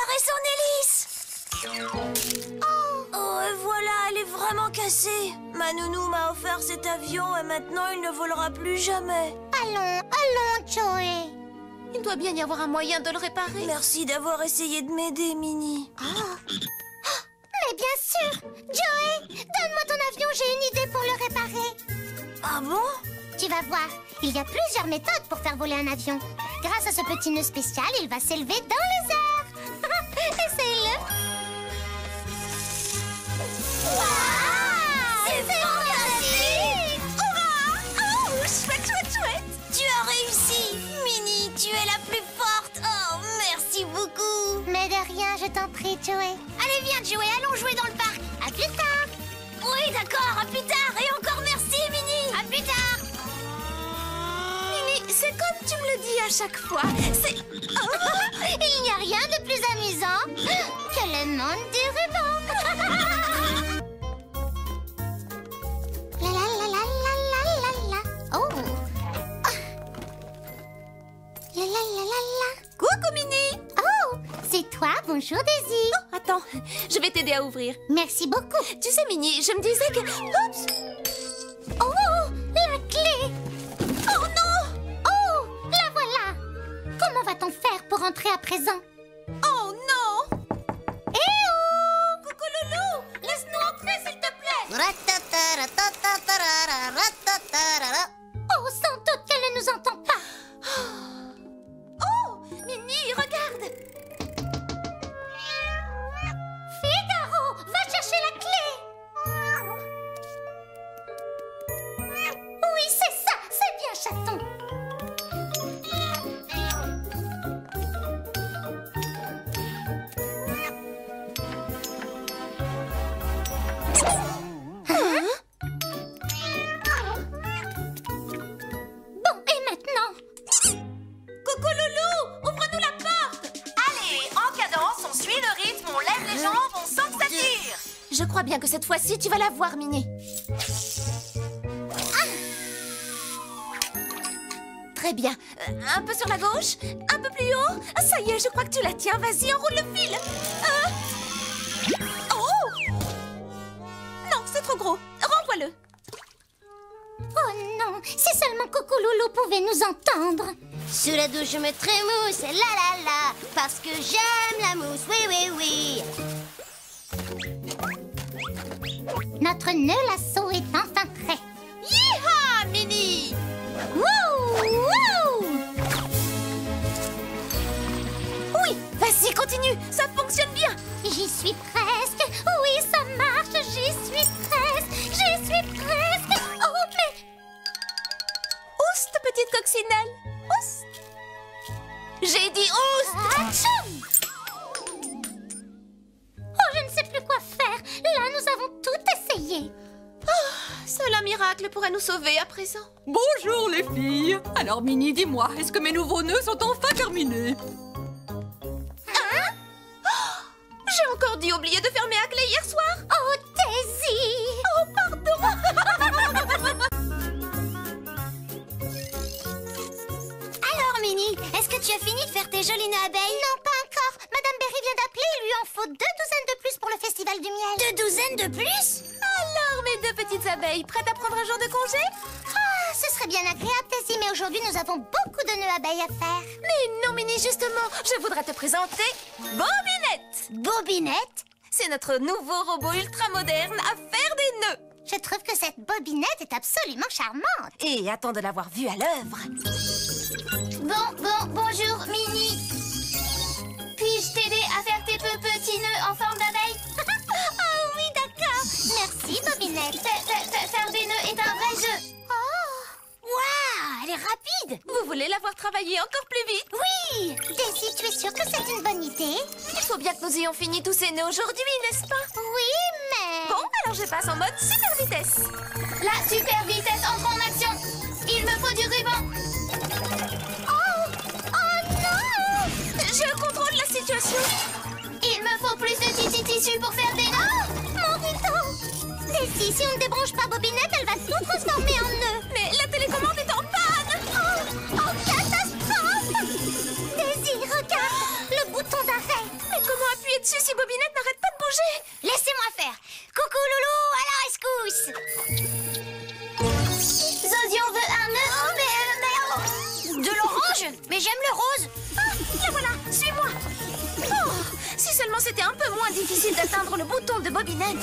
Speaker 10: as réparé son hélice. Oh. Oh, et voilà, elle est vraiment cassée. Ma nounou m'a offert cet avion et maintenant il ne volera plus jamais.
Speaker 3: Allons, allons, Joey.
Speaker 2: Il doit bien y avoir un moyen de le réparer.
Speaker 10: Merci d'avoir essayé de m'aider, Minnie.
Speaker 3: Ah. Mais bien sûr. Joey, donne-moi ton avion, j'ai une idée pour le réparer.
Speaker 10: Ah bon?
Speaker 3: Tu vas voir, il y a plusieurs méthodes pour faire voler un avion. Grâce à ce petit nœud spécial, il va s'élever dans les airs. Essaye-le.
Speaker 10: Wow! C'est fantastique!
Speaker 2: Hurrah! Oh, chouette, chouette, chouette!
Speaker 10: Tu as réussi, Minnie, tu es la plus forte. Oh, merci beaucoup.
Speaker 3: Mais de rien, je t'en prie, Joey.
Speaker 10: Allez, viens, Joey, allons jouer dans le parc.
Speaker 3: À plus tard.
Speaker 10: Oui, d'accord, à plus tard. Et encore merci, Minnie. À plus tard.
Speaker 2: Minnie, c'est comme tu me le dis à chaque fois. C'est...
Speaker 3: Oh, il n'y a rien de plus amusant que le monde du ruban. La la la la la la la la. Oh. La la la la la.
Speaker 2: Coucou, Minnie.
Speaker 3: Oh, c'est toi. Bonjour, Daisy.
Speaker 2: Oh, attends, je vais t'aider à ouvrir.
Speaker 3: Merci beaucoup.
Speaker 2: Tu sais, Minnie, je me disais que... Oups!
Speaker 3: Oh, la clé.
Speaker 2: Oh non!
Speaker 3: Oh, la voilà. Comment va-t-on faire pour entrer à présent?
Speaker 2: Oh non!
Speaker 3: Eh oh!
Speaker 2: Coucou, Loulou! Laisse-nous entrer, s'il te plaît!
Speaker 3: Oh, sans doute qu'elle ne nous entend pas.
Speaker 2: Oh, Minnie, regarde!
Speaker 3: Figaro, va chercher la clé. Oui, c'est ça, c'est bien, chaton. Hein? Bon, et maintenant?
Speaker 2: Coucou, Loulou! Ouvre-nous la porte!
Speaker 13: Allez, en cadence, on suit le rythme, on lève les jambes, on sent que ça tire.
Speaker 2: Je crois bien que cette fois-ci, tu vas la voir, Minnie. Ah! Très bien. Euh, un peu sur la gauche, un peu plus haut. Ah, ça y est, je crois que tu la tiens. Vas-y, enroule le fil. Euh... Oh! Non, c'est trop gros. Renvoie-le.
Speaker 3: Oh non, si seulement Coucou Loulou pouvait nous entendre.
Speaker 10: Sous la douche, je me trémousse, la la la, parce que j'aime la mousse, oui, oui, oui.
Speaker 3: Notre nœud lasso est enfin prêt.
Speaker 2: Yeehaw, Minnie!
Speaker 3: Wouh! Wouh!
Speaker 2: Oui, vas-y, continue. Ça fonctionne bien.
Speaker 3: J'y suis presque. Oui, ça marche. J'y suis presque. J'y suis presque. Oh, mais...
Speaker 2: petite coccinelle. Oust. J'ai dit oust.
Speaker 3: Atchoum! Oh, je ne sais plus quoi faire. Là, nous avons tout essayé.
Speaker 2: Oh, seul un miracle pourrait nous sauver à présent.
Speaker 9: Bonjour les filles. Alors Minnie, dis-moi, est-ce que mes nouveaux nœuds sont enfin terminés?
Speaker 2: Hein? Oh, j'ai encore dû oublier de fermer à clé hier soir.
Speaker 3: Oh, Daisy!
Speaker 2: Oh, pardon.
Speaker 3: Alors, Minnie, est-ce que tu as fini de faire tes jolies nœuds abeilles? Non, pas encore. Madame Berry vient d'appeler, il lui en faut deux douzaines de plus pour le festival du miel.
Speaker 10: Deux douzaines de plus?
Speaker 2: Alors, mes deux petites abeilles, prêtes à prendre un jour de congé?
Speaker 3: Ah, ce serait bien agréable, Daisy, mais aujourd'hui, nous avons beaucoup de nœuds abeilles à faire.
Speaker 2: Mais non, Minnie, justement, je voudrais te présenter Bobinette.
Speaker 3: Bobinette?
Speaker 2: C'est notre nouveau robot ultra moderne à faire des nœuds.
Speaker 3: Je trouve que cette bobinette est absolument charmante.
Speaker 2: Et attends de l'avoir vue à l'œuvre.
Speaker 10: Bon, bon, bonjour, Minnie. Puis-je t'aider à faire tes peu petits nœuds en forme d'abeille?
Speaker 3: Oh oui, d'accord. Merci, Bobinette.
Speaker 10: Faire des nœuds est un vrai jeu.
Speaker 3: Oh, waouh, elle est rapide.
Speaker 2: Vous voulez la voir travailler encore plus vite?
Speaker 3: Oui. Daisy, tu es sûre que c'est une bonne idée?
Speaker 2: Il faut bien que nous ayons fini tous ces nœuds aujourd'hui, n'est-ce pas?
Speaker 3: Oui, mais...
Speaker 2: Bon, alors je passe en mode super vitesse.
Speaker 10: La super vitesse entre en action. Il me faut du ruban.
Speaker 3: Oh, oh non!
Speaker 2: Je contrôle la situation.
Speaker 10: Il me faut plus de tissu tissu pour faire des nœuds.
Speaker 3: Oh, mon ruban! Daisy, si on ne débranche pas Bobinette, elle va tout transformer en nœud.
Speaker 2: Mais la télécommande est en panne.
Speaker 3: Oh, oh, catastrophe! Daisy, regarde, le bouton d'arrêt.
Speaker 2: Mais comment appuyer dessus si Bobinette n'arrête pas de bouger?
Speaker 10: Laissez-moi faire. Coucou Loulou, à la rescousse. Zodion veut un nœud. Oh, mais, euh, mais oh. De l'orange? Mais j'aime le rose.
Speaker 2: Ah, la voilà, suis-moi. Oh, si seulement c'était un peu moins difficile d'atteindre le bouton de Bobinette.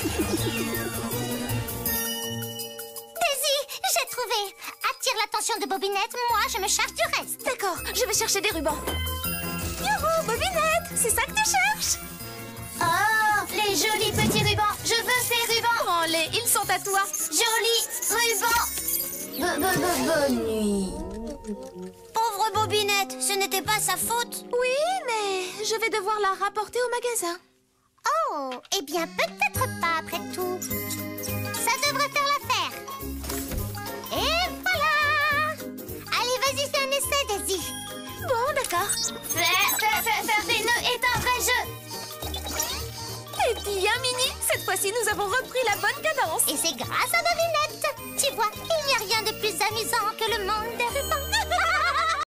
Speaker 3: Daisy, j'ai trouvé. Attire l'attention de Bobinette, moi je me charge du reste.
Speaker 2: D'accord, je vais chercher des rubans. Youhou, Bobinette, c'est ça que tu cherches?
Speaker 10: Oh, les jolis petits rubans. Je veux ces rubans.
Speaker 2: Prends-les, ils sont à toi.
Speaker 10: Jolis rubans. Bo- bo- bo- bonne nuit.
Speaker 3: Pauvre Bobinette, ce n'était pas sa faute.
Speaker 2: Oui, mais je vais devoir la rapporter au magasin.
Speaker 3: Oh, eh bien peut-être pas après tout. Ça devrait faire l'affaire. Et voilà. Allez, vas-y, fais un essai, Daisy.
Speaker 2: Bon, d'accord.
Speaker 10: Faire, faire, faire, faire des nœuds est un vrai jeu.
Speaker 2: Eh bien, Minnie, cette fois-ci, nous avons repris la bonne cadence.
Speaker 3: Et c'est grâce à Bobinette. Tu vois, il n'y a rien de plus amusant que le monde